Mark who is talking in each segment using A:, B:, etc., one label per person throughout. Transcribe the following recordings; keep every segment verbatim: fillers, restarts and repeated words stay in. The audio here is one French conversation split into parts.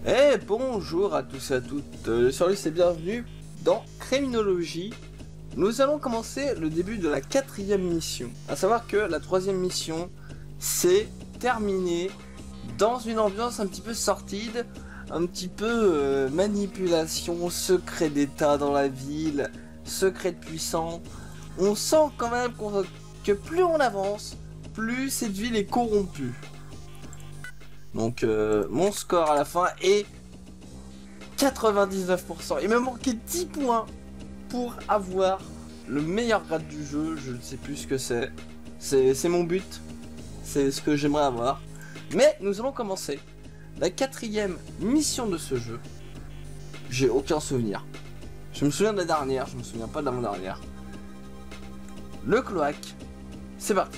A: Eh bonjour à tous et à toutes, euh, salut et bienvenue dans Criminologie. Nous allons commencer le début de la quatrième mission. A savoir que la troisième mission, c'est terminé dans une ambiance un petit peu sortide, un petit peu euh, manipulation, secret d'état dans la ville, secret de puissant. On sent quand même qu'on, que plus on avance, plus cette ville est corrompue. Donc euh, mon score à la fin est quatre-vingt-dix-neuf pour cent. Il me manquait dix points pour avoir le meilleur grade du jeu. Je ne sais plus ce que c'est. C'est mon but. C'est ce que j'aimerais avoir. Mais nous allons commencer la quatrième mission de ce jeu. J'ai aucun souvenir. Je me souviens de la dernière, je me souviens pas de l'avant-dernière. Le cloaque. C'est parti.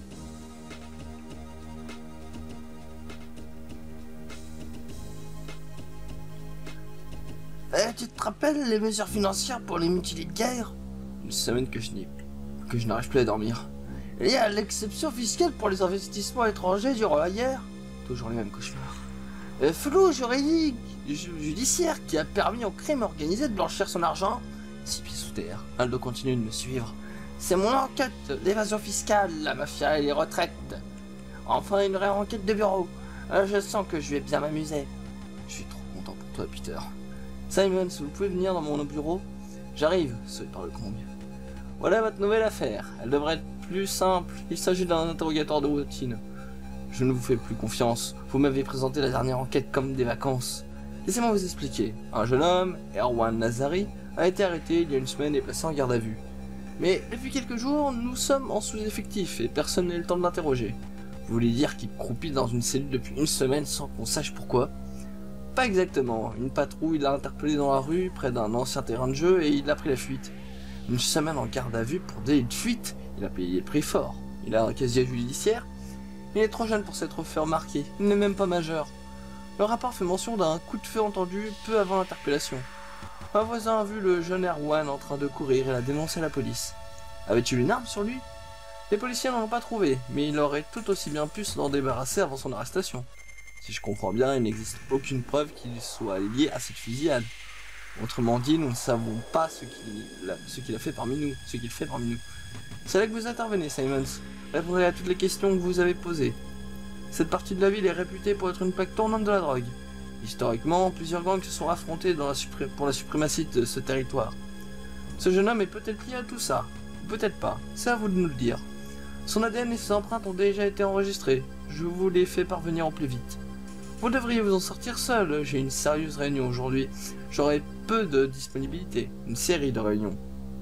A: Eh, tu te rappelles les mesures financières pour les mutilés de guerre? Une semaine que je n'ai que je n'arrive plus à dormir. Il y a l'exception fiscale pour les investissements étrangers du roi hier. Toujours les mêmes cauchemars. Euh, flou juridique judiciaire qui a permis au crime organisé de blanchir son argent. Six pieds sous terre. Aldo continue de me suivre. C'est mon enquête d'évasion fiscale, la mafia et les retraites. Enfin une vraie enquête de bureau. Euh, je sens que je vais bien m'amuser. Je suis trop content pour toi, Peter. Simon, si vous pouvez venir dans mon bureau? J'arrive, ce par le comble. Voilà votre nouvelle affaire. Elle devrait être plus simple. Il s'agit d'un interrogatoire de routine. Je ne vous fais plus confiance. Vous m'avez présenté la dernière enquête comme des vacances. Laissez-moi vous expliquer. Un jeune homme, Erwan Nazari, a été arrêté il y a une semaine et placé en garde à vue. Mais depuis quelques jours, nous sommes en sous-effectif et personne n'a eu le temps de l'interroger. Vous voulez dire qu'il croupit dans une cellule depuis une semaine sans qu'on sache pourquoi? Pas exactement. Une patrouille l'a interpellé dans la rue, près d'un ancien terrain de jeu, et il a pris la fuite. Une semaine en garde à vue pour délit de fuite. Il a payé le prix fort. Il a un casier judiciaire. Il est trop jeune pour s'être fait remarquer. Il n'est même pas majeur. Le rapport fait mention d'un coup de feu entendu peu avant l'interpellation. Un voisin a vu le jeune Erwan en train de courir et l'a dénoncé à la police. Avait-il une arme sur lui? Les policiers n'en ont pas trouvé, mais il aurait tout aussi bien pu s'en débarrasser avant son arrestation. Si je comprends bien, il n'existe aucune preuve qu'il soit lié à cette fusillade. Autrement dit, nous ne savons pas ce qu'il a, ce qu'il a fait parmi nous, ce qu'il fait parmi nous. C'est là que vous intervenez, Simons. Répondez à toutes les questions que vous avez posées. Cette partie de la ville est réputée pour être une plaque tournante de la drogue. Historiquement, plusieurs gangs se sont affrontés dans la pour la suprématie de ce territoire. Ce jeune homme est peut-être lié à tout ça, peut-être pas, c'est à vous de nous le dire. Son A D N et ses empreintes ont déjà été enregistrées, je vous les fais parvenir au plus vite. Vous devriez vous en sortir seul, j'ai une sérieuse réunion aujourd'hui. J'aurai peu de disponibilité, une série de réunions.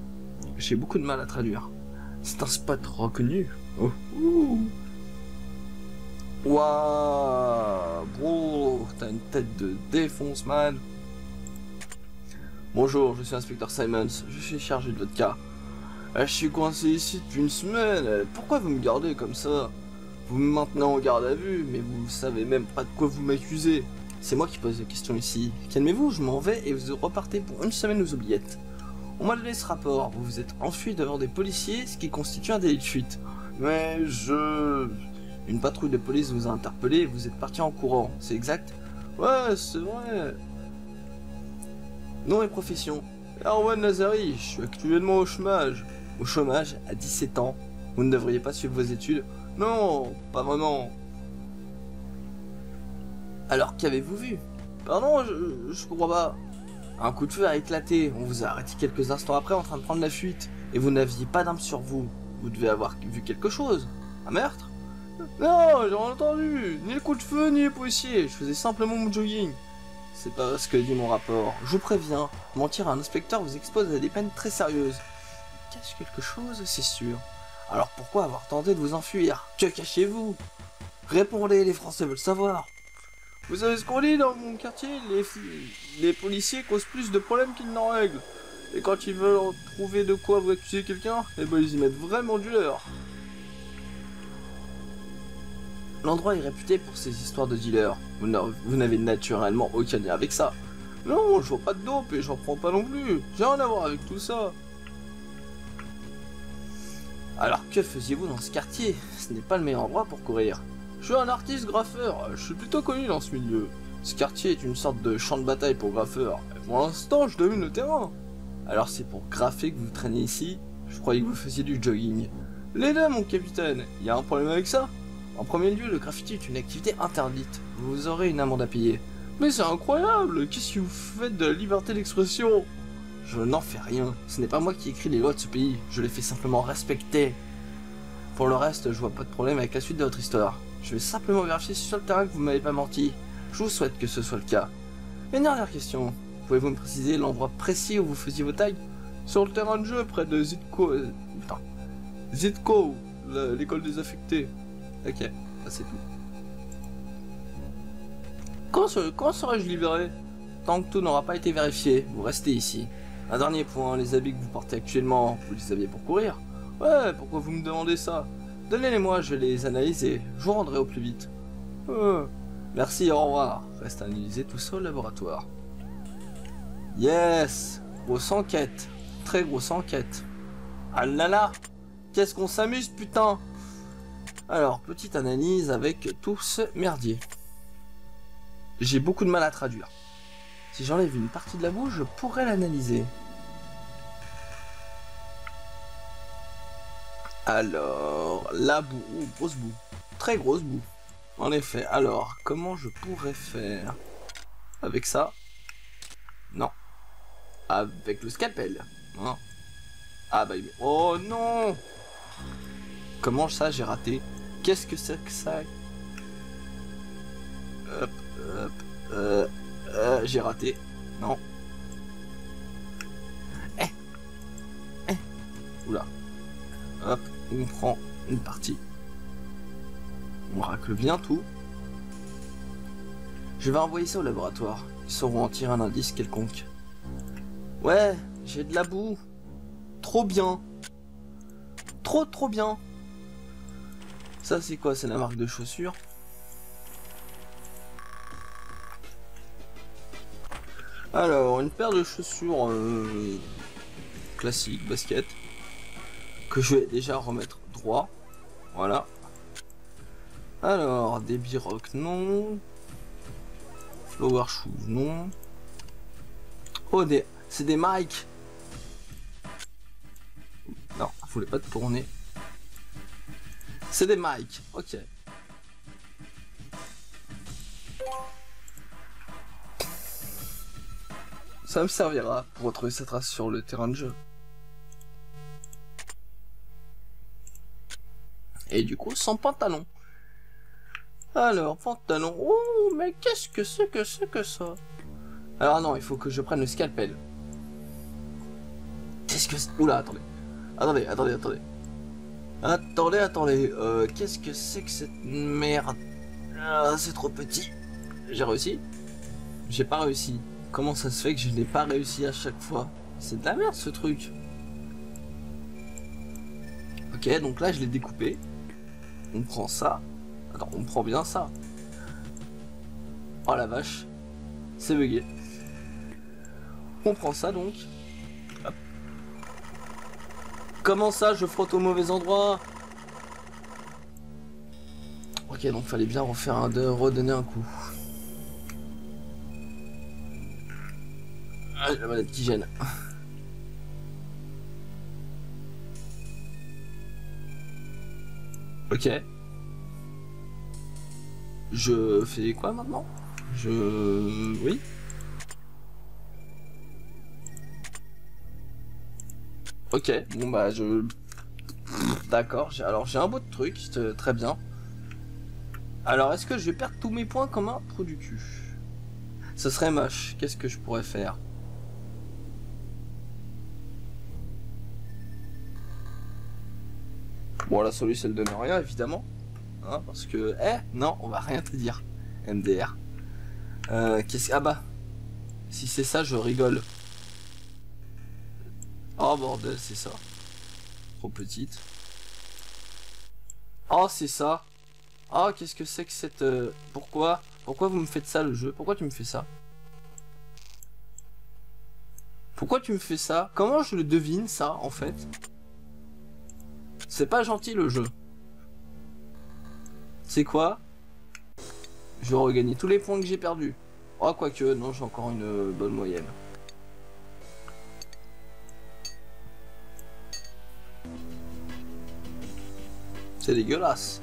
A: J'ai beaucoup de mal à traduire. C'est un spot reconnu. Oh. Ouh. Waouh, bro, t'as une tête de défonce, man. Bonjour, je suis inspecteur Simons, je suis chargé de votre cas. Je suis coincé ici depuis une semaine, pourquoi vous me gardez comme ça? Vous me maintenez en garde à vue, mais vous savez même pas de quoi vous m'accusez. C'est moi qui pose la question ici. Calmez-vous, je m'en vais et vous repartez pour une semaine aux oubliettes. On m'a donné ce rapport, vous vous êtes enfui devant des policiers, ce qui constitue un délit de fuite. Mais je... Une patrouille de police vous a interpellé et vous êtes parti en courant, c'est exact? Ouais, c'est vrai. Nom et profession. Erwan Nazari, je suis actuellement au chômage. Au chômage, à dix-sept ans. Vous ne devriez pas suivre vos études. Non, pas vraiment. Alors qu'avez-vous vu? Pardon, je, je comprends pas. Un coup de feu a éclaté, on vous a arrêté quelques instants après en train de prendre la fuite. Et vous n'aviez pas d'arme sur vous. Vous devez avoir vu quelque chose. Un meurtre? Non, j'ai rien entendu. Ni le coup de feu, ni les policiers. Je faisais simplement mon jogging. C'est pas ce que dit mon rapport. Je vous préviens, mentir à un inspecteur vous expose à des peines très sérieuses. Cache quelque chose, c'est sûr. Alors pourquoi avoir tenté de vous enfuir? Que cachez-vous? Répondez, les Français veulent savoir. Vous savez ce qu'on dit dans mon quartier? Les, les policiers causent plus de problèmes qu'ils n'en règlent. Et quand ils veulent trouver de quoi vous accuser quelqu'un, eh ben ils y mettent vraiment du leur. L'endroit est réputé pour ses histoires de dealers. Vous n'avez naturellement aucun lien avec ça. Non, je vois pas de dope et j'en prends pas non plus. J'ai rien à voir avec tout ça. Alors que faisiez-vous dans ce quartier? Ce n'est pas le meilleur endroit pour courir. Je suis un artiste graffeur, je suis plutôt connu dans ce milieu. Ce quartier est une sorte de champ de bataille pour graffeurs. Et pour l'instant, je domine le terrain. Alors c'est pour graffer que vous traînez ici? Je croyais que vous faisiez du jogging. Les deux, mon capitaine, il y a un problème avec ça? En premier lieu, le graffiti est une activité interdite. Vous aurez une amende à payer. Mais c'est incroyable! Qu'est-ce que vous faites de la liberté d'expression? Je n'en fais rien. Ce n'est pas moi qui écris les lois de ce pays. Je les fais simplement respecter. Pour le reste, je vois pas de problème avec la suite de votre histoire. Je vais simplement vérifier sur le terrain que vous m'avez pas menti. Je vous souhaite que ce soit le cas. Une dernière question. Pouvez-vous me préciser l'endroit précis où vous faisiez vos tags? Sur le terrain de jeu, près de Zitko... Euh, putain. Zitko, l'école des affectés. Ok, ça c'est tout. Quand, se, quand serai-je libéré? Tant que tout n'aura pas été vérifié, vous restez ici. Un dernier point, les habits que vous portez actuellement, vous les aviez pour courir? Ouais, pourquoi vous me demandez ça? Donnez-les-moi, je vais les analyser. Je vous rendrai au plus vite. Euh, merci, au revoir. Reste à analyser tout ça au laboratoire. Yes! Grosse enquête. Très grosse enquête. Ah là là! Qu'est-ce qu'on s'amuse, putain! Alors, petite analyse avec tout ce merdier. J'ai beaucoup de mal à traduire. Si j'enlève une partie de la boue, je pourrais l'analyser. Alors, la boue, oh, grosse boue, très grosse boue. En effet, alors, comment je pourrais faire? Avec ça? Non. Avec le scalpel? Non. Ah bah, oh non! Comment ça, j'ai raté? Qu'est-ce que c'est que ça? Hop, hop, euh, euh, j'ai raté. Non. Eh, eh, oula. Hop, on prend une partie. On racle bien tout. Je vais envoyer ça au laboratoire. Ils sauront en tirer un indice quelconque. Ouais, j'ai de la boue. Trop bien. Trop trop bien. Ça c'est quoi? C'est la marque de chaussures. Alors, une paire de chaussures euh, classiques, basket, que je vais déjà remettre droit. Voilà. Alors, des birocs, non. Flower shoes, non. Oh, des... c'est des mics. Non, je voulais pas te tourner. C'est des mics, ok. Ça me servira pour retrouver cette trace sur le terrain de jeu. Et du coup, sans pantalon. Alors, pantalon. Oh, mais qu'est-ce que c'est que c'est que ça? Alors non, il faut que je prenne le scalpel. Qu'est-ce que c'est? Oula, attendez. Attendez, attendez, attendez. Attendez, attendez. Euh, qu'est-ce que c'est que cette merde? Ah, c'est trop petit. J'ai réussi? J'ai pas réussi. Comment ça se fait que je n'ai pas réussi à chaque fois? C'est de la merde ce truc. Ok, donc là je l'ai découpé. On prend ça. Attends, on prend bien ça. Oh la vache. C'est bugué. On prend ça donc. Hop. Comment ça je frotte au mauvais endroit? Ok, donc fallait bien refaire un de redonner un coup. Ah, la manette qui gêne. Ok. Je fais quoi maintenant? Je... Oui. Ok, bon bah je... D'accord, alors j'ai un beau de truc, très bien. Alors est-ce que je vais perdre tous mes points comme un trou du cul? Ce serait moche, qu'est-ce que je pourrais faire? Bon, la solution elle donne rien évidemment, hein, parce que eh non, on va rien te dire. M D R. Euh, qu'est-ce que... Ah bah, si c'est ça, je rigole. Oh bordel, c'est ça. Trop petite. Oh, c'est ça. Oh, qu'est-ce que c'est que cette... Euh... Pourquoi Pourquoi vous me faites ça, le jeu? Pourquoi tu me fais ça? Pourquoi tu me fais ça? Comment je le devine, ça, en fait? C'est pas gentil, le jeu. C'est quoi? Je vais regagner tous les points que j'ai perdus. Oh, quoique, non, j'ai encore une euh, bonne moyenne. C'est dégueulasse.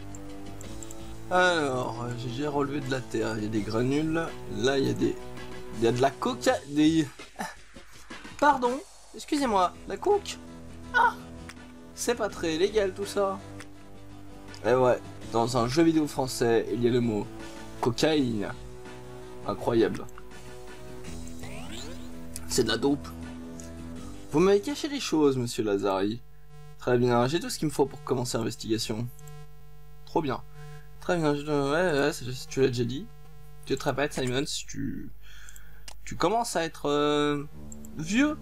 A: Alors, j'ai relevé de la terre. Il y a des granules. Là, il y a des... Il y a de la coca... Des... Pardon, excusez-moi, la coke. Ah, c'est pas très légal tout ça. Et ouais, dans un jeu vidéo français, il y a le mot cocaïne. Incroyable. C'est de la dope. Vous m'avez caché les choses, monsieur Lazari. Très bien, j'ai tout ce qu'il me faut pour commencer l'investigation. Trop bien. Très bien, je... ouais, ouais, tu l'as déjà dit. Tu te répètes, Simon, si tu... Tu commences à être... Euh... vieux.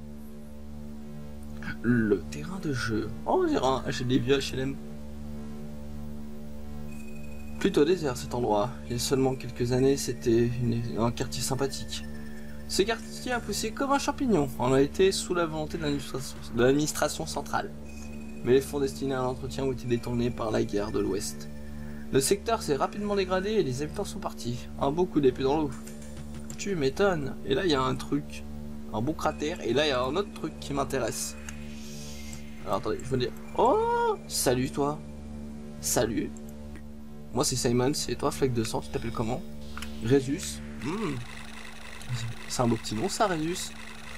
A: Le terrain de jeu. Oh, on dirait un H D vieux H L M. Plutôt désert cet endroit. Il y a seulement quelques années, c'était une... un quartier sympathique. Ce quartier a poussé comme un champignon. On a été sous la volonté de l'administration centrale. Mais les fonds destinés à l'entretien ont été détournés par la guerre de l'Ouest. Le secteur s'est rapidement dégradé et les habitants sont partis. Un beau coup d'épée dans l'eau. Tu m'étonnes. Et là, il y a un truc. Un beau cratère. Et là, il y a un autre truc qui m'intéresse. Alors, attendez, je veux dire... Oh, salut, toi. Salut. Moi, c'est Simon. C'est toi, Fleck de sang. Tu t'appelles comment? Résus. Mmh. C'est un beau petit nom, ça, Résus.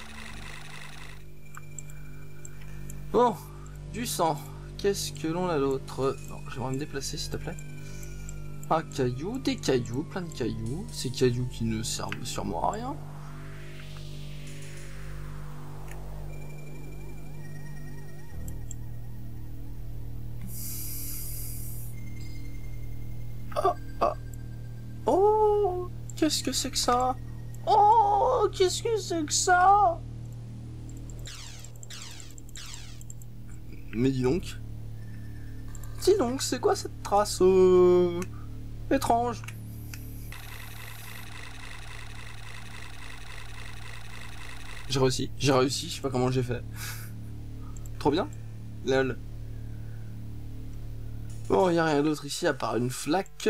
A: Bon. Du sang. Qu'est-ce que l'on a d'autre? J'aimerais me déplacer, s'il te plaît. Un caillou, des cailloux, plein de cailloux. Ces cailloux qui ne servent sûrement à rien. Oh, oh, oh, qu'est-ce que c'est que ça? Oh, qu'est-ce que c'est que ça? Mais dis donc. Dis donc, c'est quoi cette trace euh... étrange? J'ai réussi, j'ai réussi, je sais pas comment j'ai fait. Trop bien. Lol. Bon, il n'y a rien d'autre ici à part une flaque.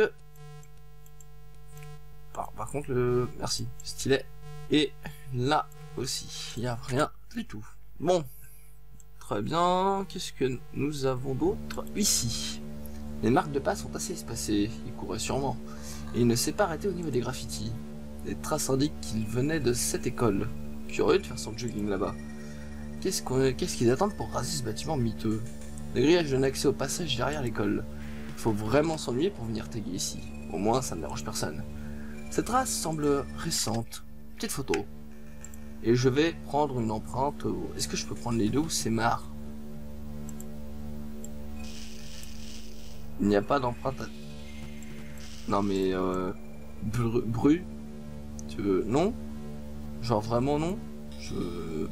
A: Par, par contre, le... Merci, stylet. Et là aussi, il n'y a rien du tout. Bon. Très bien, qu'est-ce que nous avons d'autre ici? Les marques de pas sont assez espacées, il courait sûrement, et il ne s'est pas arrêté au niveau des graffitis. Les traces indiquent qu'il venait de cette école. Curieux de faire son jogging là-bas. Qu'est-ce qu'on, qu'est-ce qu'ils attendent pour raser ce bâtiment miteux? Le grillage donne accès au passage derrière l'école. Il faut vraiment s'ennuyer pour venir taguer ici. Au moins, ça ne dérange personne. Cette trace semble récente. Petite photo. Et je vais prendre une empreinte. Est-ce que je peux prendre les deux ou c'est marre? Il n'y a pas d'empreinte. À... Non mais euh... Bru... Bru Tu veux... Non? Genre vraiment non? Je...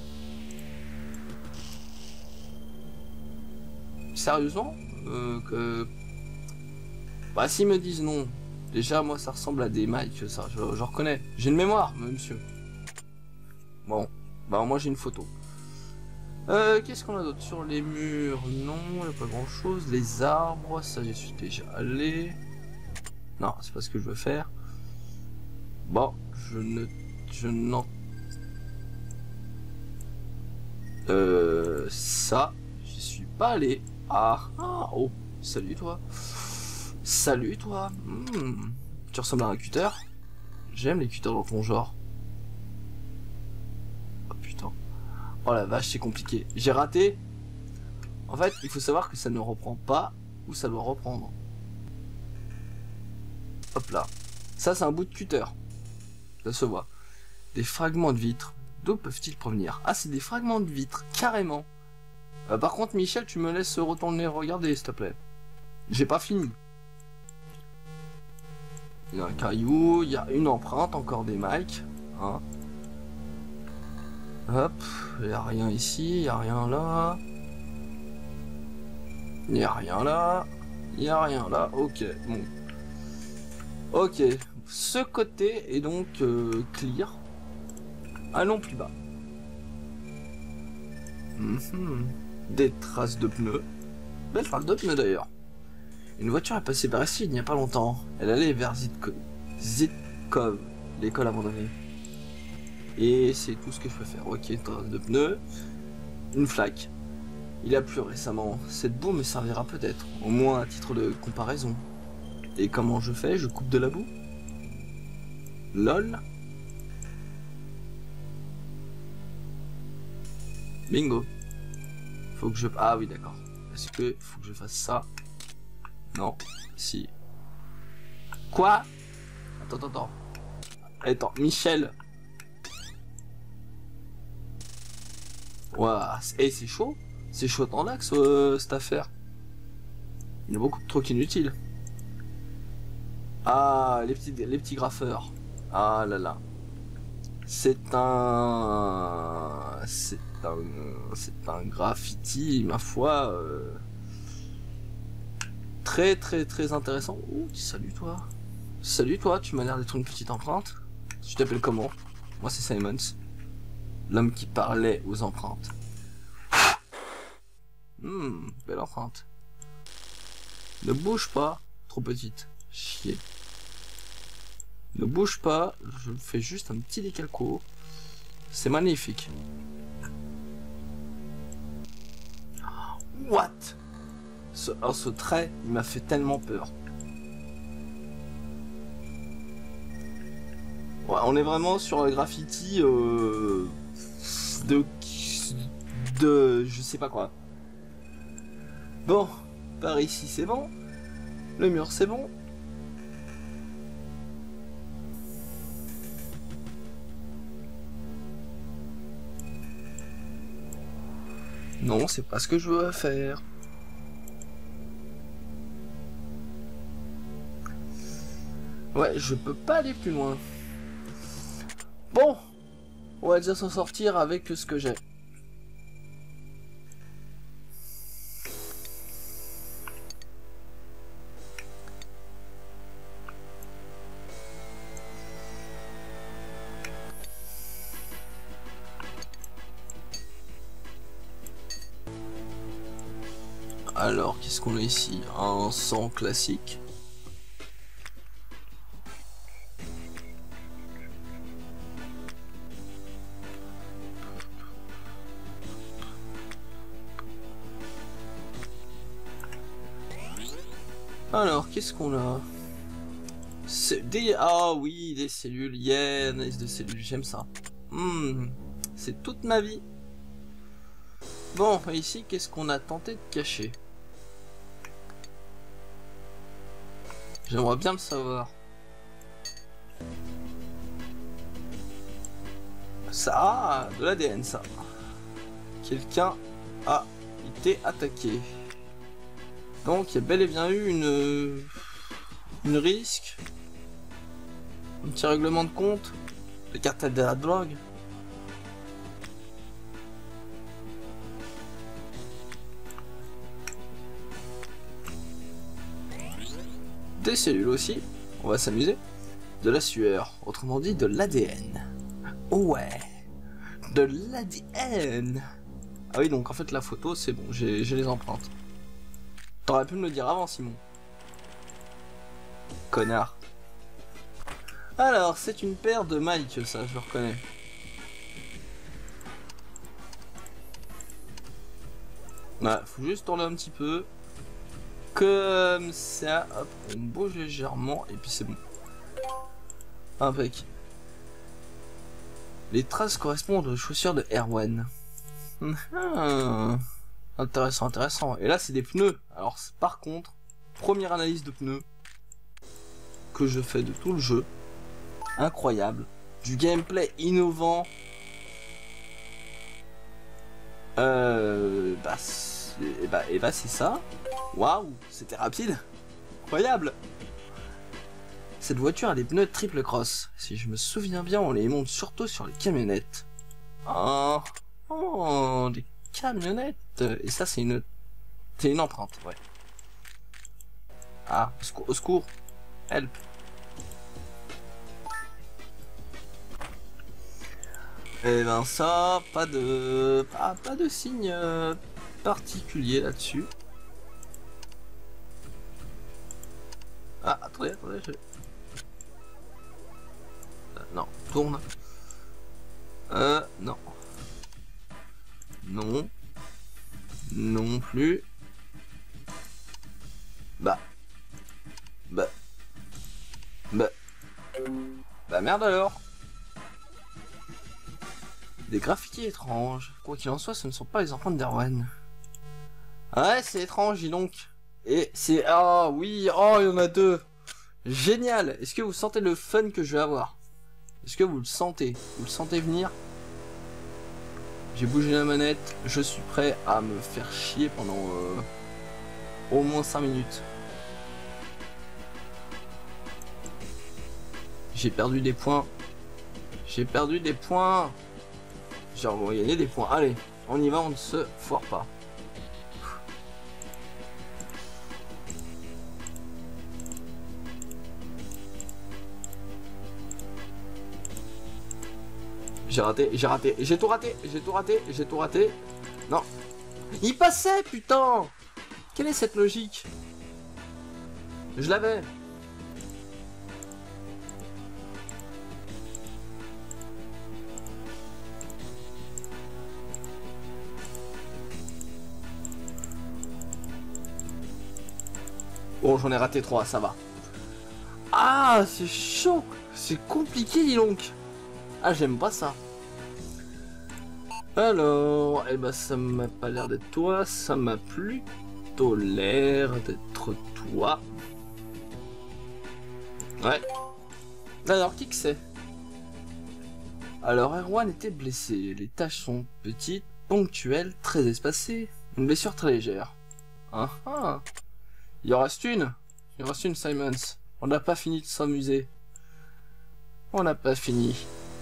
A: Sérieusement euh, que... Bah s'ils me disent non. Déjà moi ça ressemble à des mics, ça, je, je reconnais. J'ai une mémoire, monsieur. Bon, bah moi j'ai une photo. Euh, qu'est-ce qu'on a d'autre sur les murs? Non, il n'y a pas grand chose. Les arbres, ça j'y suis déjà allé. Non, c'est pas ce que je veux faire. Bon, je ne... Je n'en... Euh... Ça, j'y suis pas allé. Ah, ah, oh, salut toi. Salut toi. Hmm. Tu ressembles à un cutter. J'aime les cutters dans ton genre. Oh la vache, c'est compliqué. J'ai raté. En fait, il faut savoir que ça ne reprend pas où ça doit reprendre. Hop là. Ça, c'est un bout de cutter. Ça se voit. Des fragments de vitre. D'où peuvent-ils provenir? Ah, c'est des fragments de vitre, carrément. Euh, par contre, Michel, tu me laisses retourner regarder, s'il te plaît. J'ai pas fini. Il y a un caillou, il y a une empreinte, encore des mics. Hein. Hop, il n'y a rien ici, il n'y a rien là. Il n'y a rien là. Il n'y a rien là. Ok, bon. Ok, ce côté est donc euh, clear. Allons plus bas. Mm-hmm. Des traces de pneus. Belle trace de pneus d'ailleurs. Une voiture est passée par ici il n'y a pas longtemps. Elle allait vers Zitkov. Zitkov. l'école abandonnée. Et c'est tout ce que je peux faire. Ok, une trace de pneu, une flaque. Il a plu récemment. Cette boue me servira peut-être, au moins à titre de comparaison. Et comment je fais? Je coupe de la boue? Lol. Bingo. Faut que je... Ah oui, d'accord. Est-ce que faut que je fasse ça? Non. Si. Quoi? Attends, attends, attends. Attends, Michel. Ouah, hey, c'est chaud. C'est chaud en l'axe, euh, cette affaire. Il y a beaucoup de trucs inutiles. Ah, les petits, les petits graffeurs. Ah là là. C'est un... C'est un... C'est un graffiti, ma foi. Euh... Très très très intéressant. Oh, salut toi. Salut toi, tu m'as l'air d'être une petite empreinte. Tu t'appelles comment? Moi c'est Simons. L'homme qui parlait aux empreintes. Hmm, belle empreinte. Ne bouge pas. Trop petite. Chier. Ne bouge pas. Je fais juste un petit décalco. C'est magnifique. What? Ce, oh, ce trait, il m'a fait tellement peur. Ouais, on est vraiment sur le graffiti euh, de... de... je sais pas quoi. Bon, par ici c'est bon. Le mur c'est bon. Non, c'est pas ce que je veux faire. Ouais, je peux pas aller plus loin. Bon, on va déjà s'en sortir avec ce que j'ai. Alors, qu'est-ce qu'on a ici? Un sang classique. Alors, qu'est-ce qu'on a? C'est des... Ah oui, des cellules. Yeah, nice de cellules, j'aime ça. Hmm, c'est toute ma vie. Bon, ici, qu'est-ce qu'on a tenté de cacher? J'aimerais bien le savoir. Ça, ah, de l'A D N, ça. Quelqu'un a été attaqué. Donc, il y a bel et bien eu une... Une risque. Un petit règlement de compte. Le cartel de la drogue. Des cellules aussi, on va s'amuser. De la sueur, autrement dit de l'A D N. Oh ouais, de l'A D N. Ah oui, donc en fait la photo c'est bon, j'ai les empreintes. T'aurais pu me le dire avant, Simon. Connard. Alors, c'est une paire de Mike, ça je le reconnais. Ouais, faut juste tourner un petit peu. Comme ça, hop, on bouge légèrement et puis c'est bon. Impec. Les traces correspondent aux chaussures de Erwan. Intéressant, intéressant. Et là, c'est des pneus. Alors, par contre, première analyse de pneus que je fais de tout le jeu. Incroyable. Du gameplay innovant. Euh... Bah, et bah, et bah c'est ça. Waouh, c'était rapide. Incroyable. Cette voiture a des pneus triple cross. Si je me souviens bien, on les monte surtout sur les camionnettes. Oh, oh des camionnettes. Et ça, c'est une... C'est une empreinte, ouais. Ah, au secours, au secours. Help. Et ben ça, pas de... Pas, pas de signe particulier là-dessus. Ah, attendez, attendez, je... Tourne. Euh, non. Non. Non plus. Bah. Bah. Bah. Bah merde alors. Des graffitis étranges. Quoi qu'il en soit, ce ne sont pas les empreintes d'Erwan. Ouais, c'est étrange, dis donc. Et c'est... Ah oui, oh, il y en a deux. Génial. Est-ce que vous sentez le fun que je vais avoir? Est-ce que vous le sentez? Vous le sentez venir? J'ai bougé la manette. Je suis prêt à me faire chier pendant euh, au moins cinq minutes. J'ai perdu des points. J'ai perdu des points. Genre, on va gagner des points. Allez, on y va, on ne se foire pas. J'ai raté, j'ai raté, j'ai tout raté, j'ai tout raté, j'ai tout raté. Non. Il passait, putain! Quelle est cette logique? Je l'avais. Bon, j'en ai raté trois, ça va. Ah, c'est chaud. C'est compliqué, dis donc. Ah, j'aime pas ça. Alors, eh ben, ça m'a pas l'air d'être toi, ça m'a plutôt l'air d'être toi. Ouais. Alors, qui que c'est? Alors, Erwan était blessé. Les taches sont petites, ponctuelles, très espacées. Une blessure très légère. Ah ah. Il en reste une. Il en reste une, Simons. On n'a pas fini de s'amuser. On n'a pas fini.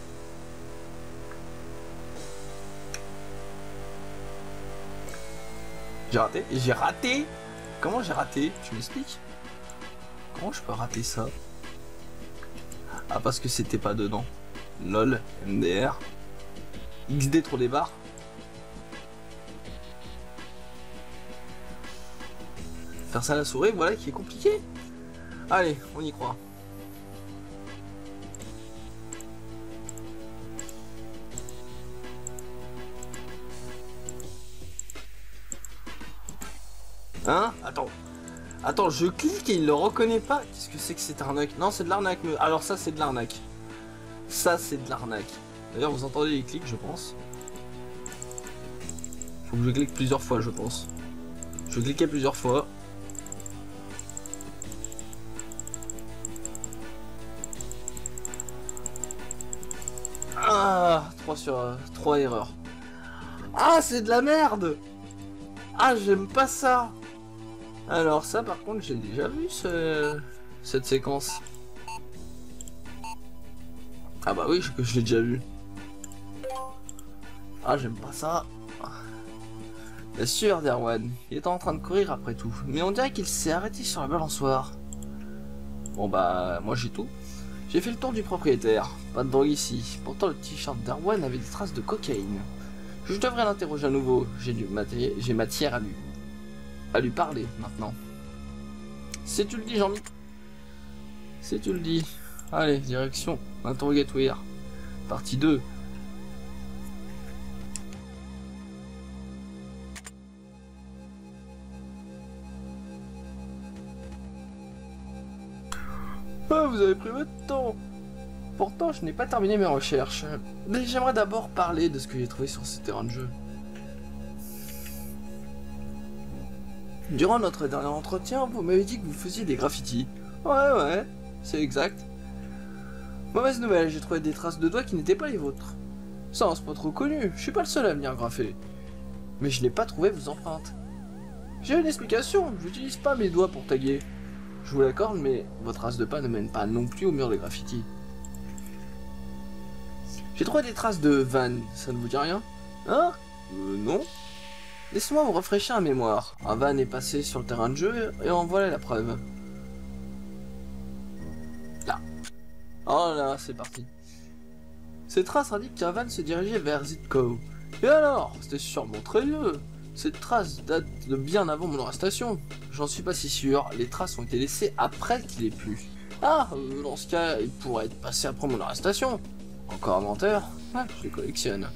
A: J'ai raté. J'ai raté. Comment j'ai raté? Tu m'expliques? Comment je peux rater ça? Ah, parce que c'était pas dedans. Lol, M D R. X D trop des barres. Faire ça à la souris, voilà qui est compliqué. Allez, on y croit. Hein? Attends. Attends, je clique et il le reconnaît pas. Qu'est-ce que c'est que cette arnaque? Non, c'est de l'arnaque. Alors ça, c'est de l'arnaque. Ça, c'est de l'arnaque. D'ailleurs, vous entendez les clics, je pense. Faut que je clique plusieurs fois, je pense. Je cliquais plusieurs fois. Ah, trois sur euh, trois erreurs. Ah, c'est de la merde. Ah, j'aime pas ça. Alors ça, par contre, j'ai déjà vu ce... cette séquence. Ah bah oui, je, je l'ai déjà vu. Ah, j'aime pas ça. Bien sûr, Erwan. Il était en train de courir après tout. Mais on dirait qu'il s'est arrêté sur la balançoire. Bon bah, moi j'ai tout. J'ai fait le tour du propriétaire. Pas de drogue ici. Pourtant, le t-shirt d'Erwan avait des traces de cocaïne. Je devrais l'interroger à nouveau. J'ai du maté... j'ai matière à lui. à lui parler maintenant. Si tu le dis, Jean-Mi. Si tu le dis. Allez, direction interrogatoire. Partie deux. Ah, vous avez pris votre temps. Pourtant, je n'ai pas terminé mes recherches. Mais j'aimerais d'abord parler de ce que j'ai trouvé sur ce terrain de jeu. Durant notre dernier entretien, vous m'avez dit que vous faisiez des graffitis. Ouais, ouais, c'est exact. Mauvaise nouvelle, j'ai trouvé des traces de doigts qui n'étaient pas les vôtres. Ça, c'est pas trop connu, je suis pas le seul à venir graffer. Mais je n'ai pas trouvé vos empreintes. J'ai une explication, j'utilise pas mes doigts pour taguer. Je vous l'accorde, mais votre trace de pas ne mène pas non plus au mur des graffitis. J'ai trouvé des traces de van, ça ne vous dit rien? Hein? Euh, non. Laissez-moi vous rafraîchir la mémoire. Un van est passé sur le terrain de jeu et en voilà la preuve. Là. Oh là, c'est parti. Ces traces indiquent qu'un van se dirigeait vers Zitko. Et alors? C'était sûrement très vieux. Cette trace date de bien avant mon arrestation. J'en suis pas si sûr. Les traces ont été laissées après qu'il ait plu. Ah, euh, dans ce cas, il pourrait être passé après mon arrestation. Encore un menteur? Ouais, je les collectionne.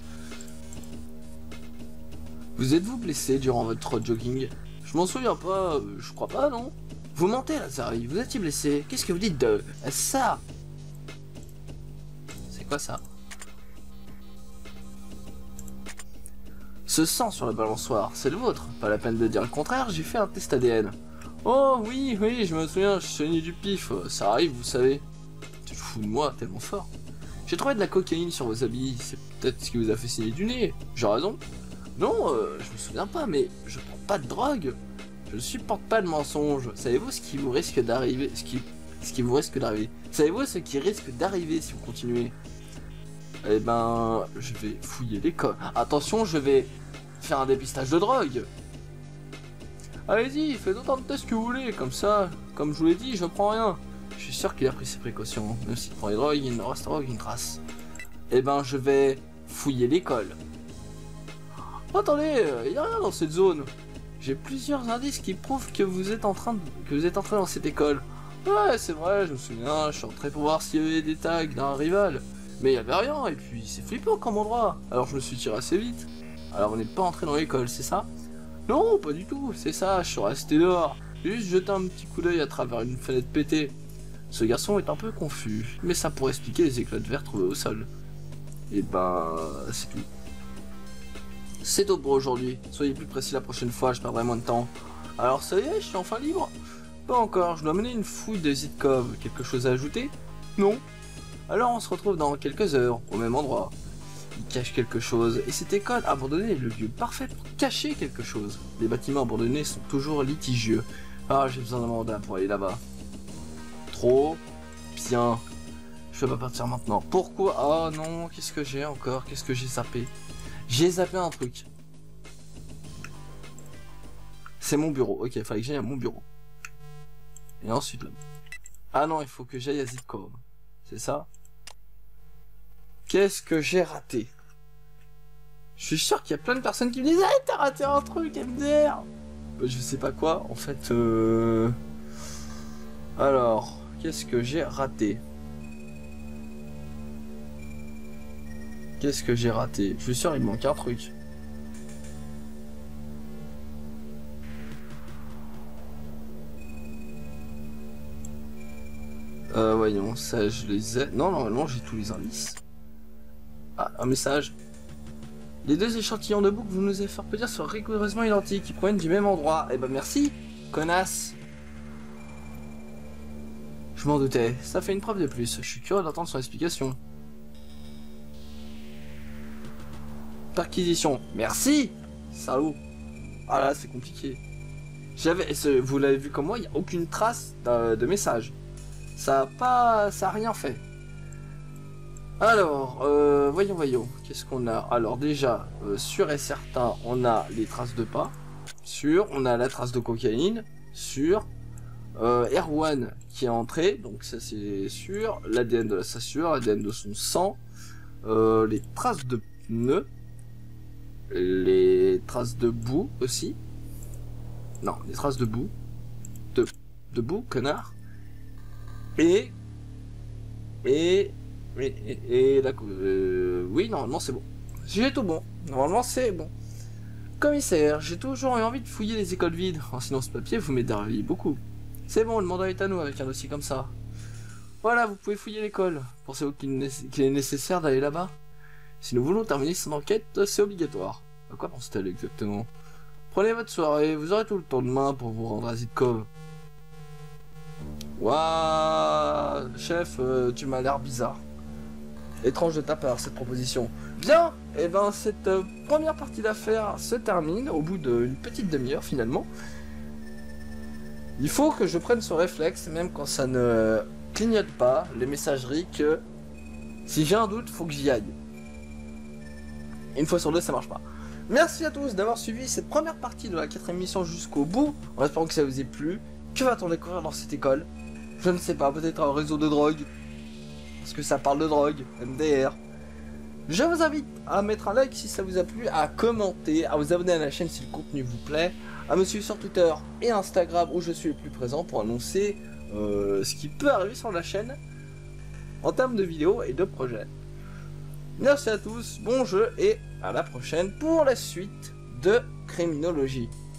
A: Vous êtes-vous blessé durant votre jogging? Je m'en souviens pas, euh, je crois pas, non? Vous mentez, Lazari, vous étiez blessé. Qu'est-ce que vous dites de ça? C'est quoi ça? Ce sang sur le balançoire, c'est le vôtre. Pas la peine de dire le contraire, j'ai fait un test A D N. Oh oui, oui, je me souviens, je suis saigné du pif. Ça arrive, vous savez. Tu te fous de moi, tellement fort. J'ai trouvé de la cocaïne sur vos habits. C'est peut-être ce qui vous a fait saigner du nez. J'ai raison? Non, euh, je me souviens pas, mais je prends pas de drogue. Je ne supporte pas de mensonges. Savez-vous ce qui vous risque d'arriver? Ce qui, ce qui vous risque d'arriver? Savez-vous ce qui risque d'arriver si vous continuez? Eh ben, je vais fouiller l'école. Attention, je vais faire un dépistage de drogue. Allez-y, faites autant de tests que vous voulez. Comme ça, comme je vous l'ai dit, je prends rien. Je suis sûr qu'il a pris ses précautions. Même s'il prend les drogues, il ne restera aucune trace. Eh ben, je vais fouiller l'école. Oh, attendez, il n'y a rien dans cette zone. J'ai plusieurs indices qui prouvent que vous êtes en train de... que vous êtes entré dans cette école. Ouais, c'est vrai, je me souviens, je suis entré pour voir s'il y avait des tags d'un rival. Mais il n'y avait rien, et puis c'est flippant comme endroit. Alors je me suis tiré assez vite. Alors on n'est pas entré dans l'école, c'est ça? Non, pas du tout, c'est ça, je suis resté dehors. J'ai juste jeté un petit coup d'œil à travers une fenêtre pétée. Ce garçon est un peu confus, mais ça pourrait expliquer les éclats de verre trouvés au sol. Et ben, c'est tout. C'est tout pour aujourd'hui. Soyez plus précis la prochaine fois, je perdrai moins de temps. Alors ça y est, je suis enfin libre? Pas encore, je dois mener une fouille de Zitkov. Quelque chose à ajouter? Non. Alors on se retrouve dans quelques heures, au même endroit. Il cache quelque chose, et cette école abandonnée est le lieu parfait pour cacher quelque chose. Les bâtiments abandonnés sont toujours litigieux. Ah, j'ai besoin d'un mandat pour aller là-bas. Trop bien. Je peux pas partir maintenant. Pourquoi? Oh non, qu'est-ce que j'ai encore? Qu'est-ce que j'ai zappé? J'ai zappé un truc. C'est mon bureau. Ok, il fallait que j'aille à mon bureau. Et ensuite là. Ah non, il faut que j'aille à Zitkov. C'est ça? Qu'est-ce que j'ai raté? Je suis sûr qu'il y a plein de personnes qui me disent « Ah, t'as raté un truc, M D R !» Je sais pas quoi, en fait... Euh... Alors, qu'est-ce que j'ai raté? Qu'est-ce que j'ai raté? Je suis sûr il me manque un truc. Euh, voyons, ça je les ai... Non, normalement j'ai tous les indices. Ah, un message. Les deux échantillons de boue que vous nous avez fait reproduire sont rigoureusement identiques, ils proviennent du même endroit. Eh ben merci, connasse. Je m'en doutais, ça fait une preuve de plus. Je suis curieux d'entendre son explication. Perquisition, merci. Salaud. Ah là, c'est compliqué. J'avais, vous l'avez vu comme moi, il n'y a aucune trace de, de message. Ça a pas, ça a rien fait. Alors, euh, voyons, voyons, qu'est-ce qu'on a? Alors déjà, euh, sûr et certain, on a les traces de pas. Sûr, on a la trace de cocaïne. Sûr. Euh, Erwan qui est entré, donc ça c'est sûr. L'A D N de la sassure, l'A D N de son sang. Euh, les traces de pneus. Les traces de boue aussi. Non, les traces de boue. De, de boue, connard. Et... Et... Et, et, et la, euh, oui, normalement c'est bon. J'ai tout bon. Normalement c'est bon. Commissaire, j'ai toujours eu envie de fouiller les écoles vides. Oh, sinon ce papier vous m'aiderez beaucoup. C'est bon, le mandat est à nous avec un dossier comme ça. Voilà, vous pouvez fouiller l'école. Pensez-vous qu'il est nécessaire d'aller là-bas? Si nous voulons terminer son enquête, c'est obligatoire. À quoi pense-t-elle exactement? Prenez votre soirée, vous aurez tout le temps demain pour vous rendre à Zitkov. Waouh, chef, euh, tu m'as l'air bizarre. Étrange de ta part, cette proposition. Bien, et ben cette euh, première partie d'affaires se termine au bout d'une petite demi-heure finalement. Il faut que je prenne ce réflexe, même quand ça ne clignote pas, les messageries, que si j'ai un doute, faut que j'y aille. Une fois sur deux, ça marche pas. Merci à tous d'avoir suivi cette première partie de la quatrième émission jusqu'au bout, en espérant que ça vous ait plu. Que va-t-on découvrir dans cette école? Je ne sais pas, peut-être un réseau de drogue. Parce que ça parle de drogue, M D R. Je vous invite à mettre un like si ça vous a plu, à commenter, à vous abonner à la chaîne si le contenu vous plaît, à me suivre sur Twitter et Instagram où je suis le plus présent pour annoncer euh, ce qui peut arriver sur la chaîne en termes de vidéos et de projets. Merci à tous, bon jeu et à la prochaine pour la suite de Criminologie.